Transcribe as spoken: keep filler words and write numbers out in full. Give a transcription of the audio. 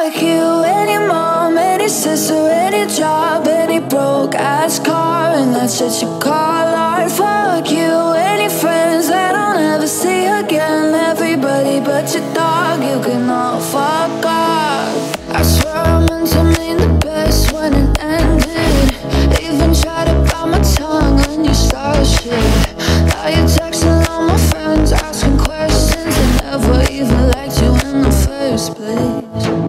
Fuck you, any mom, any sister, any job, any broke ass car, and that's shit you call art. Fuck you, any friends that I'll never see again, everybody but your dog, you can all fuck off. I swear I meant to mean the best when it ended. Even tried to bite my tongue when you started shit. Now you're texting all my friends, asking questions. I never even liked you in the first place.